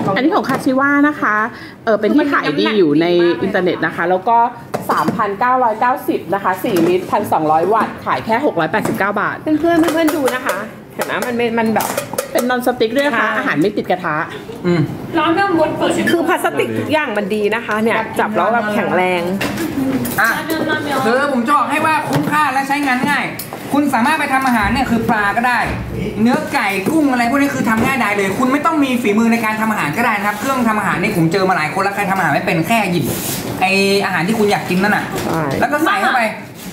อันนี้ของคาชิวานะคะเป็นที่ขายดีอยู่ในอินเทอร์เน็ตนะคะแล้วก็ 3,990 นะคะ4ลิตร 1,200 วัตต์ขายแค่689 บาทเพื่อนดูนะคะเห็นไหมมันแบบเป็นนอนสติ๊กด้วยนะคะอาหารไม่ติดกระทะร้อนเรื่องบดเปิดคือพลาสติกทุกอย่างมันดีนะคะเนี่ยจับแล้วแบบแข็งแรงคือผมจะบอกให้ว่าคุ้มค่าและใช้งานง่ายคุณสามารถไปทำอาหารเนี่ยคือปลาก็ได้เนื้อไก่กุ้งอะไรพวกนี้คือทำง่ายได้เลยคุณไม่ต้องมีฝีมือในการทำอาหารก็ได้นะครับเครื่องทำอาหารนี่ผมเจอมาหลายคนแล้วใครทำอาหารไม่เป็นแค่หยิบไออาหารที่คุณอยากกินนั่นน่ะแล้วก็ใส่เข้าไป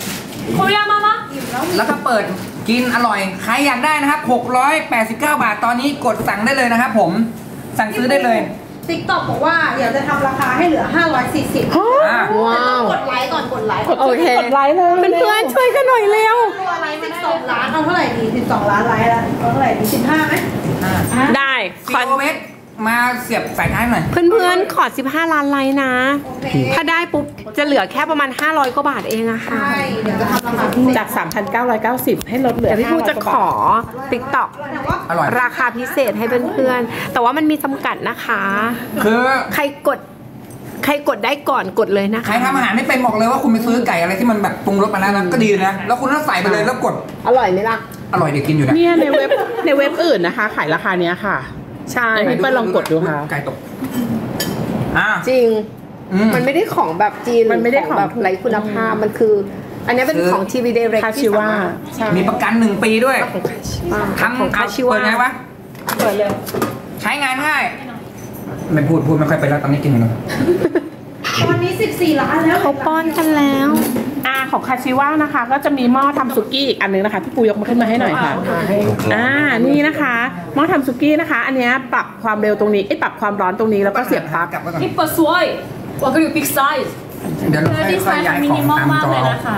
แล้วก็เปิดกินอร่อยใครอยากได้นะครับ689 บาทตอนนี้กดสั่งได้เลยนะครับผมสั่งซื้อได้เลย TikTok บอกว่าเดี๋ยวจะทำราคาให้เหลือ540 ว้าวกดไลค์ก่อนกดไลค์โอเคกดไลค์เลยเพื่อนช่วยกันหน่อยเร็วตัวไลค์12 ล้านเอาเท่าไหร่ดี12 ล้านไลค์แล้วเอาเท่าไหร่ดี15ไหมได้คอนเวทมาเสียบสายท้ายหน่อยเพื่อนขอ15 ล้านไลค์นะถ้าได้ปุ๊บจะเหลือแค่ประมาณ500 กว่าบาทเองอะค่ะใช่เดี๋ยวจะทำราคาจาก 3,990 ให้ลดเหลือแต่พี่พูดจะขอ TikTok ราคาพิเศษให้เพื่อนๆแต่ว่ามันมีจำกัดนะคะคือใครกดได้ก่อนกดเลยนะคะใครทำอาหารไม่เป็นบอกเลยว่าคุณไปซื้อไก่อะไรที่มันแบบปรุงรสมาแล้วนะก็ดีนะแล้วคุณก็ใส่ไปเลยแล้วกดอร่อยไหมล่ะอร่อยเดี๋ยวกินอยู่นะเนี่ยในเว็บอื่นนะคะขายราคาเนี้ยค่ะใช่พี่เปิ้ลลองกดดูค่ะไก่ตกจริงมันไม่ได้ของแบบจีนมันไม่ได้ของแบบไร้คุณภาพมันคืออันนี้เป็นของทีวีเดเรกที่สามารถมีประกัน1 ปีด้วยทำของคาชิวะเปิดไงวะเปิดเลยใช้งานง่ายไม่พูดไม่ค่อยไปแล้วตอนนี้กินอยู่ตอนนี้14 ล้านแล้วเขาป้อนกันแล้วของคาชิวะนะคะก็จะมีหม้อทำซุกี้อีกอันนึงนะคะพี่ปูยกมาขึ้นมาให้หน่อยค่ะนี่นะคะหม้อทำซุกี้นะคะอันนี้ปรับความเร็วตรงนี้ปรับความร้อนตรงนี้แล้วก็เสียบปลั๊กฮิปเปอร์สวยว่าก็อยู่บิ๊กไซส์เดี๋ยวเราค่อยๆย้ายของตามจอ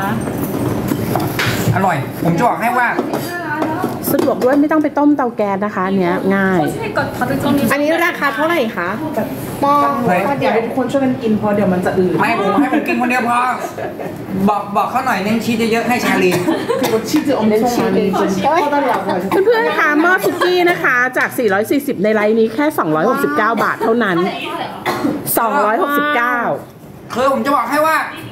อร่อยผมจะบอกให้ว่าสะดวกด้วยไม่ต้องไปต้มเตาแก๊สนะคะอันนี้ง่ายอันนี้ราคาเท่าไหร่คะหม้อเดี๋ยวทุกคนช่วยกันกินพอเดี๋ยวมันจะอืดไม่ผมให้ผมกินคนเดียวพอบอกเขาหน่อยเน้นชีสเยอะๆให้ชาลีชีสจะอมเน้นชีสเพื่อนๆคะหม้อซุกี้นะคะจาก440ในไลน์นี้แค่269 บาทเท่านั้น269 คือผมจะบอกให้ว่า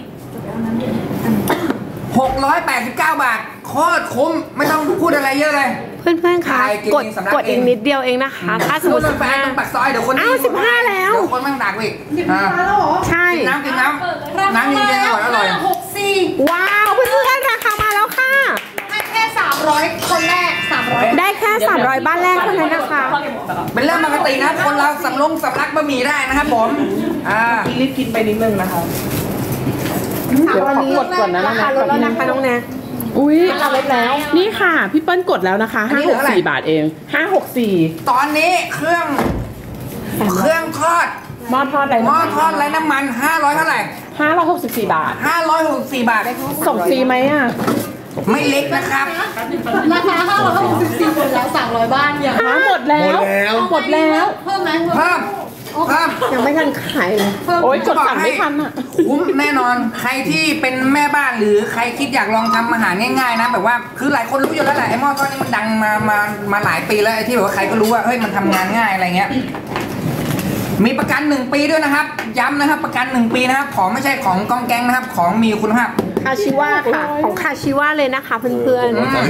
689 บาทโคตรคุ้มไม่ต้องพูดอะไรเยอะเลยเพื่อนๆค่ะกดอีกนิดเดียวเองนะคะถ้าสมมติไปตรงปากซอยเดี๋ยวคน 15แล้วเดี๋ยวคนมั่งดักอีก 15แล้วเหรอใช่กินน้ำจริงๆอร่อยว้าวเพื่อนๆราคามาแล้วค่ะแค่300คนแรก300 ได้แค่300บ้านแรกเท่านั้นนะคะเป็นเรื่องปกตินะคนเราสำลักบะหมี่ได้นะครับผมรีบกินไปนิดนึงนะคะเดี๋ยวขอกดก่อนนะนะคะลดแล้วนะคะน้องแนนอุ้ยลดแล้วนี่ค่ะพี่เปิ้ลกดแล้วนะคะ564 บาทเอง564 ตอนนี้เครื่องทอดหม้อทอดไรน้ำมัน500เท่าไหร่ 564 บาท 564 บาทส่งฟรีไหมอ่ะไม่เล็กนะครับราคา564หมดแล้ว300บ้านอย่างหมดแล้วเพิ่มไหมเพิ่มยังไม่ทันขายเลยโอ๊ยกดสั่งไม่ทันอ่ะคุ้มแน่นอนใครที่เป็นแม่บ้านหรือใครคิดอยากลองทำอาหารง่ายๆนะแบบว่าคือหลายคนรู้อยู่แล้วแหละไอ้หม้อทอดนี่มันดังมาหลายปีแล้วไอ้ที่แบบว่าใครก็รู้ว่าเฮ้ยมันทำงานง่ายอะไรเงี้ยมีประกัน1 ปีด้วยนะครับย้ำนะครับประกัน1 ปีนะครับของไม่ใช่ของกองแกงนะครับของมีคุณภาพคาชิวะค่ะของคาชิวะเลยนะคะเพื่อน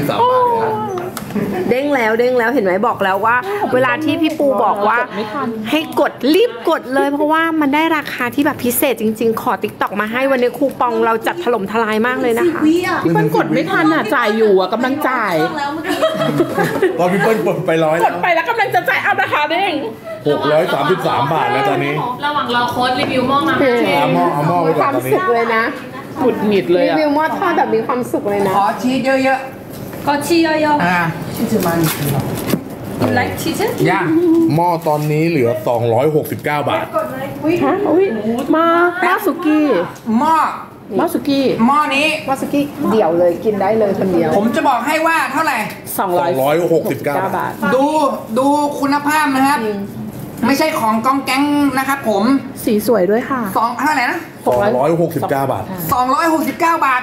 ๆเด้งแล้วเห็นไหมบอกแล้วว่าเวลาที่พี่ปูบอกว่าให้กดรีบกดเลยเพราะว่ามันได้ราคาที่แบบพิเศษจริงๆขอTikTokมาให้วันนี้คูปองเราจัดถล่มทลายมากเลยนะคะพี่เปิ้ลกดไม่ทันอ่ะจ่ายอยู่อ่ะกำลังจ่ายตอนพี่เปิ้ลกดไป100 กดไปแล้วกำลังจะจ่ายเอาราคาเด้ง 633 บาทแล้วตอนนี้ระหว่างรอโค้ดรีวิวหม้อมาเอาหม้อไปก่อนตอนนี้ความสุขเลยนะหงุดหงิดเลยรีวิวหม้อทอดแบบมีความสุขเลยนะขอชีสเยอะก็ชีสเยอะชีสมันไลค์ชีสย่าหม้อตอนนี้เหลือ269 บาทมาสุกี้หม้อสุกี้หม้อนี้มาสุกี้เดี่ยวเลยกินได้เลยคนเดียวผมจะบอกให้ว่าเท่าไหร่ 269 บาทดูคุณภาพนะครับไม่ใช่ของกองแก๊งนะครับผมสีสวยด้วยค่ะเท่าไหร่นะ 269 บาท 269 บาท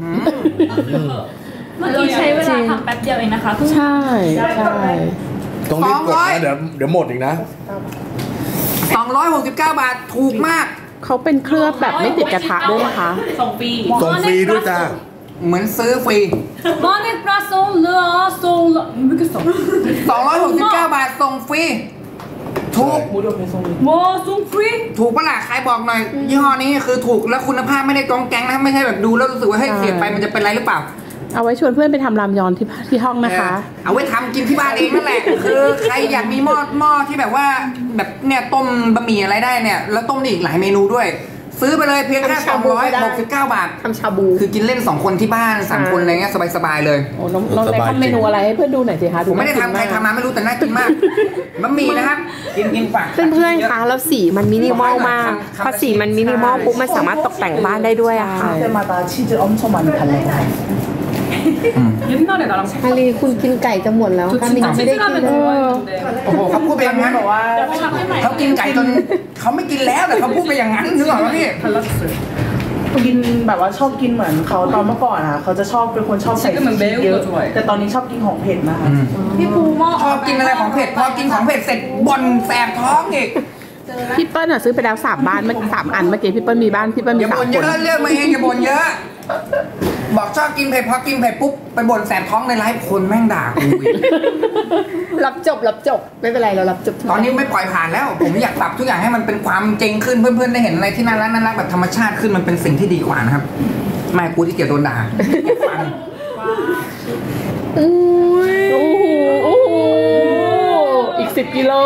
เมื่อกี้ใช้เวลาทำแป๊บเดียวเองนะคะใช่ต้องรีบกดนะเดี๋ยวหมดอีกนะ 269 บาทถูกมากเขาเป็นเคลือบแบบไม่ติดกระทะด้วยนะคะส่งฟรีส่งฟรีด้วยจ้าเหมือนซื้อฟรี 마네 플러스 르 모르겠어 269 บาทส่งฟรีถูก 뭐 송프리 ถูกปะล่ะใครบอกหน่อยยี่ห้อนี้คือถูกแล้วคุณภาพไม่ได้กองแกงนะไม่ใช่แบบดูแล้วรู้สึกว่าให้ยเสียไปมันจะเป็นไรหรือเปล่าเอาไว้ชวนเพื่อนไปทำรามยอนที่ห้องนะคะเอาไว้ทำกินที่บ้านเองนั่นแหละ คือใครอยากมีหม้อที่แบบว่าแบบเนี่ยต้มบะหมี่อะไรได้เนี่ยแล้วต้มได้อีกหลายเมนูด้วย ซื้อไปเลยเพียงแค่269 บาททำชาบูคือกินเล่น2คนที่บ้าน3คนอะไรเงี้ยสบายๆเลยโอ้น้องเล็กทำเมนูอะไรให้เพื่อนดูหน่อยสิคะผมไม่ได้ทำใครทำมาไม่รู้แต่น่ากินมากบะหมี่นะครับกินฝากเพื่อนๆคะแล้วสีมันมินิมอลมากพอสีมันมินิมอลปุ๊บมันสามารถตกแต่งบ้านได้ด้วยอะค่ะ 때마다 치즈 엄청 많이 발라요. 옛날에 나랑 ชาลีคุณกินไก่จะหมดแล้วการมิน 진짜 ไม่ได้กิน 치즈라면 เลย 좋아했는데 โอ้โหเขาพูดไปอย่างนั้นบอกว่าเขากินไก่จนเขาไม่กินแล้วแต่เขาพูดไปอย่างนั้นนึกออกไหมพี่กินแบบว่าชอบกินเหมือนเขาตอนเมื่อก่อนอ่ะเขาจะชอบเป็นคนชอบใส่พริกเยอะแต่ตอนนี้ชอบกินของเผ็ดนะคะพี่ปูหม้อชอบกินอะไรของเผ็ดพอกินของเผ็ดเสร็จบ่นแสบท้องอีกพี่เปิ้ลอะซื้อไปแล้ว3 บ้าน3 อันเมื่อกี้พี่เปิ้ลมีบ้านพี่เปิ้ลอมีย่าบ่น 3 เยคนอะเรื่องมาเองอย่าบ่นเยอะ บอกชอบกินเผ็ดพอกินเผ็ดปุ๊บไปบ่นแสบท้องในไลฟ์คนแม่งด่ากูอีกรับจบไม่เป็นไรเรารับจบตอนนี้ไม่ปล่อยผ่านแล้ว ผมอยากปรับทุกอย่างให้มันเป็นความจริงขึ้นเพื่อนๆได้เห็นอะไรที่น่ารักแบบธรรมชาติขึ้นมันเป็นสิ่งที่ดีกว่านะครับไม่กูที่เกียจโดนด่าฟังโอ้โหอีก10 กิโล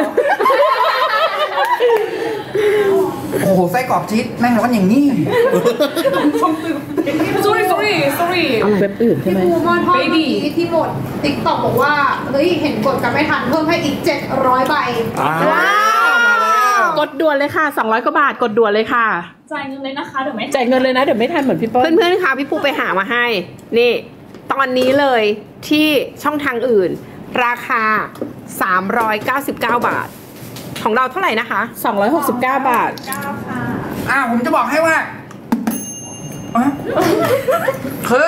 โอ้โหไส้กรอกชีสแม่งร้อนอย่างนี้ 쏘리 เอาเว็บอื่นใช่ไหมปูมอนทอดเมื่อกี้ที่หมดติ๊กต็อกบอกว่าเฮ้ยเห็นกดกันไม่ทันเพิ่มให้อีก700ใบว้าวกดด่วนเลยค่ะ200 กว่าบาทกดด่วนเลยค่ะจ่ายเงินเลยนะคะเดี๋ยวไม่จ่ายเงินเลยนะเดี๋ยวไม่ทันเหมือนพี่เปิ้ลเพื่อนๆคะพี่ปูไปหามาให้ นี่ ตอนนี้เลยที่ช่องทางอื่น ราคา 399 บาท ของเราเท่าไหร่นะคะ 269 บาทผมจะบอกให้ว่าอ่ะคือ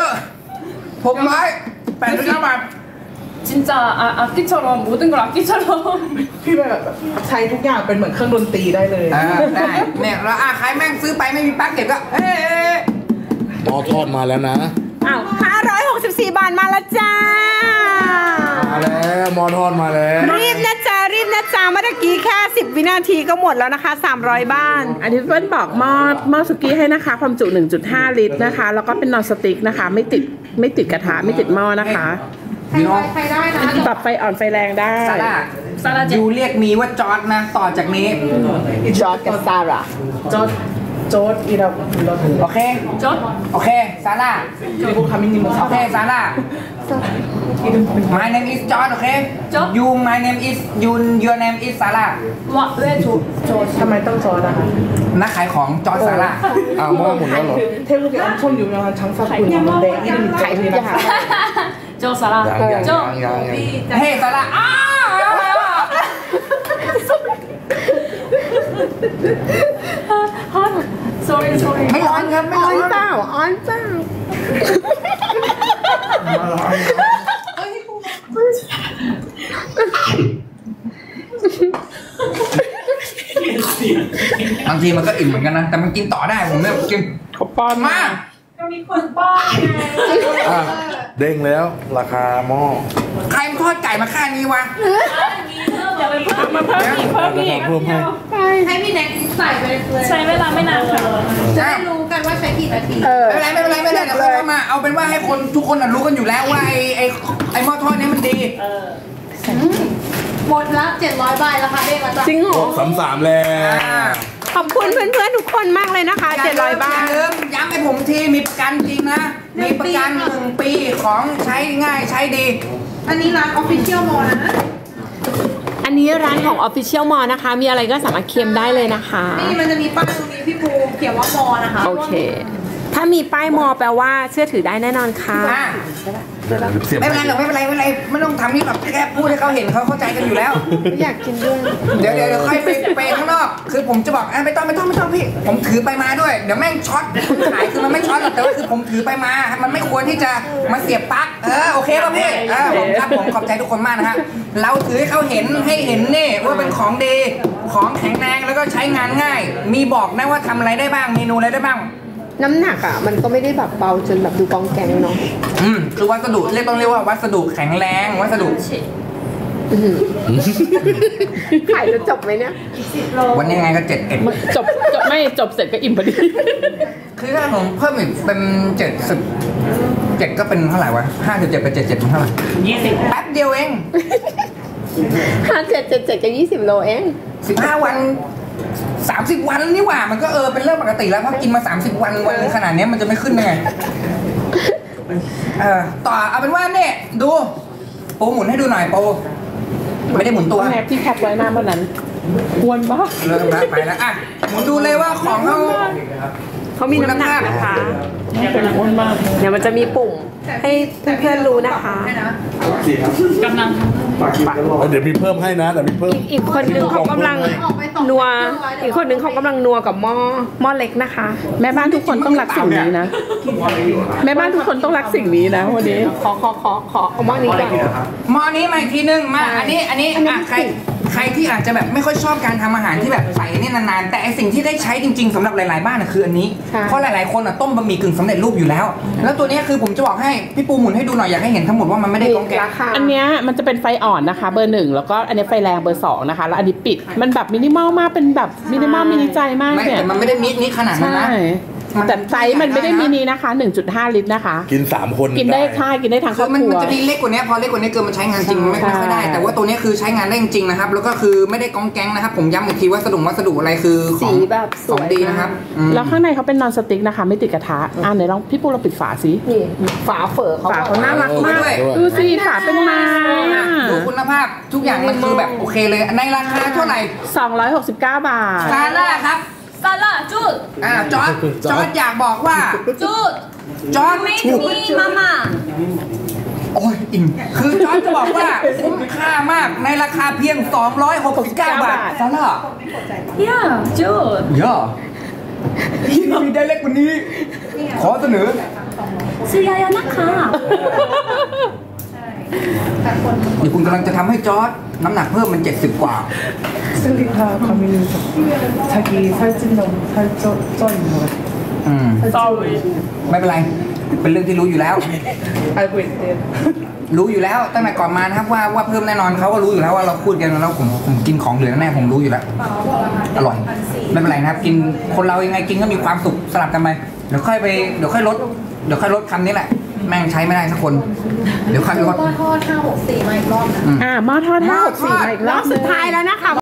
689 บาท 진짜 악기처럼 모든 걸 악기처럼 พี่แบบใช้ทุกอย่างเป็นเหมือนเครื่องดนตรีได้เลยได้เนี่ยแล้วใครแม่งซื้อไปไม่มีปลั๊กเก็บก็เอ๊ะหม้อทอดมาแล้วนะอ้าว564 บาทมาแล้วจ้ามาแล้วหม้อทอดมาแล้วรีบนะจ๊ะเมื่อกี้แค่10 วินาทีก็หมดแล้วนะคะ 300 บ้านอันนี้พี่เปิ้ลบอกหม้อสุกี้ให้นะคะ ความจุ 1.5 ลิตรนะคะ แล้วก็เป็นนอนสติ๊กนะคะ ไม่ติดกระทะไม่ติดหม้อนะคะใครได้นะปรับไฟอ่อนไฟแรงได้ซาร่ายูเรียกมีว่าจอร์ดนะ ต่อจากนี้จอร์ดกับซาร่าโจ๊ดอีเราเราโอเค โอเค ซาร่า 그리고 가민님 โอเค ซาร่า My name is George โอเค George You my name is Your name is Sarah 와왜 ทำไมต้องจอร์ดนะคะนักขายของจอร์จซาร่าหม้อหมดแล้วเหรอ 태국의 엄청 유명한 장사꾼인데 이름이 저울이라서 저 사람 ยัง 저 เฮ้ซาร่า 쏘리 ไม่ร้อนครับ ไม่อร้ออน นเปล่าออนเปล่าบางทีมันก็อิ่มเหมือนกันนะ แต่มันกินต่อได้ผมเนี่ยกินเขาป้อนมาอ่ะเด้งแล้วราคาหม้อใครมันทอดไก่มาค่านี้วะมาเพิ่มอีกราคาเพิ่มให้ให้พี่แน็กใส่ไปเลยใช้เวลาไม่นานค่ะจะได้รู้กันว่าใช้กี่นาทีไม่เป็นไรเดี๋ยวค่อยเข้ามา เอาเป็นว่าให้คนทุกคนรู้กันอยู่แล้วว่าไอ้หม้อทอดนี้มันดีหมดละ700ใบราคาเด้งแล้วจ้ะจริงเหรอ 33แล้วขอบคุณเพื่อนๆทุกคนมากเลยนะคะ 700 บาทอย่าลืมย้ำให้ผมทีมีประกันจริงนะ มีประกัน1 ปีของใช้ง่ายใช้ดีอันนี้ร้าน Official Mall นะอันนี้ร้านของ Official Mall นะคะ มีอะไรก็สามารถเคลมได้เลยนะคะนี่มันจะมีป้ายตรงนี้พี่ปูเขียนว่ามอนะคะโอเค ถ้ามีป้ายมอแปลว่าเชื่อถือได้แน่นอนค่ะเสียบไม่เป็นไรหรอกไม่เป็นไรไม่ต้องทำนี่หรอกแค่พูดให้เขาเห็นเขาเข้าใจกันอยู่แล้วอยากกินด้วยเดี๋ยวค่อยไปข้างนอกคือผมจะบอกไม่ต้องพี่ ผมถือไปมาด้วย เดี๋ยวแม่งช็อตขายคือมันไม่ช็อตหรอกแต่ว่าคือผมถือไปมา มันไม่ควรที่จะมาเสียบปลั๊กโอเคป่ะพี่ผมครับผมขอบใจทุกคนมากนะฮะเราถือให้เขาเห็นนี่ว่าเป็นของดีของแข็งแรงแล้วก็ใช้งานง่าย มีบอกนะว่าทำอะไรได้บ้างเมนูอะไรได้บ้างน้ำหนักอ่ะมันก็ไม่ได้แบบเบาจนแบบดูกองแกงเนาะคือวัสดุต้องเรียกว่าวัสดุแข็งแรงวัสดุขายจะจบไหมเนี่ยวันนี้ไงก็71 จบไม่จบเสร็จก็อิ่มพอดีคือถ้าผมเพิ่มอีกเป็น7ก็เป็นเท่าไหร่วะ57เป็น77เป็นเท่าไหร่20แป๊บเดียวเอง 5777กับ20 โลเอง 15 วัน30 วันนี่หว่ามันก็เป็นเรื่องปกติแล้วเพราะกินมา30 วันวันนึงขนาดนี้มันจะไม่ขึ้นไงต่อเอาเป็นว่าเนี่ยดูโปรหมุนให้ดูหน่อยโปรไม่ได้หมุนตัวแม่ที่แคปไว้หน้าวันนั้นควรบ้าเริ่มแล้วไปแล้วหมุนดูเลยว่าของเขามีน้ำหนักนะคะเป็นอ้วนมากเดี๋ยวมันจะมีปุ่มให้เพื่อนๆรู้นะคะกำลังเดี๋ยวมีเพิ่มให้นะเดี๋ยวมีเพิ่มอีกคนนึงเขากำลังนัว อีกคนนึงเขากำลังนัวกับหม้อเล็กนะคะแม่บ้านทุกคนต้องรักสิ่งนี้นะ แม่บ้านทุกคนต้องรักสิ่งนี้นะวันนี้ขอเอาหม้อนี้ก่อนหม้อนี้มาอีกทีนึงมาอันนี้ใครที่อาจจะแบบไม่ค่อยชอบการทำอาหารที่แบบใส่นี่นานๆแต่ไอสิ่งที่ได้ใช้จริงๆสำหรับหลายๆบ้านคืออันนี้เพราะหลายๆคนต้มบะหมี่กึ่งสำเร็จรูปอยู่แล้วแล้วตัวนี้คือผมจะบอกให้พี่ปูหมุนให้ดูหน่อยอยากให้เห็นทั้งหมดว่ามันไม่ได้กองแกะอันเนี้ยมันจะเป็นไฟอ่อนนะคะเบอร์ 1แล้วก็อันนี้ไฟแรงเบอร์ 2นะคะแล้วอันนี้ปิดมันแบบมินิมอลมากเป็นแบบมินิมอลมินิใจมากไม่เนี่ยแต่มันไม่ได้มิขนาดนั้นใช่นะแต่ไซส์มันไม่ได้มินินะคะ 1.5 ลิตรนะคะกิน3 คนกินได้ค่ากินได้ทั้งครคืออบมันครัวจะมีเล็กกว่านี้พอเล็กกว่านี้เกินมันใช้งานจริงไม่ค่อยได้ใช่แต่ว่าตัวนี้คือใช้งานได้จริงๆนะครับแล้วก็คือไม่ได้กองแก๊งนะครับผมย้ำอีกทีวัสดุอะไรคือของสีแบบสขวยองดีนะครับแล้วข้างในเขาเป็นนอนสติ๊กนะคะ ไม่ติดกระทะไหนลองพี่ปูเราปิดฝาสินี่ฝาเฝอเขาฝาเขาน่ารักมากด้วยดูสิฝาเป็นไม้ดูคุณภาพทุกอย่างมันคือแบบโอเคเลยในราคาเท่าไหร่ 269 บาทซาร่าครับ 살라 쭈 จอร์จอยากบอกว่า 쭈 จอร์จ 메이드 미 마마 โอ้ยอิ่มคือจอร์จจะบอกว่าคุ้มค่ามากในราคาเพียง269 บาทซาร่า 야 쭈 เยอะมีได้เล็กกว่านี้ ขอเสนอ 슬라야 나카 เดี๋ยวคุณกำลังจะทำให้จอร์จน้ำหนักเพิ่มมัน70 กว่า 슬리타 가민이 자기 살찐 너무 살쪄 있는 것 같아. ไม่เป็นไร เป็นเรื่องที่รู้อยู่แล้ว 알고 있대요. รู้อยู่แล้วตั้งแต่ก่อนมานะครับว่าเพิ่มแน่นอนเขาก็รู้อยู่แล้วว่าเราพูดกันแล้วผมกินของเหลือแน่ผมรู้อยู่แล้ว อร่อย ไม่เป็นไรนะครับ กินคนเรายังไงกินก็มีความสุขสลับกันไปเดี๋ยวค่อยลดคำนี้แหละ แม่งใช้ไม่ได้สักคน เดี๋ยวค่อยลดหม้อทอด564มาอีกรอบนะหม้อทอด564มาอีกรอบสุดท้ายแล้วนะคะ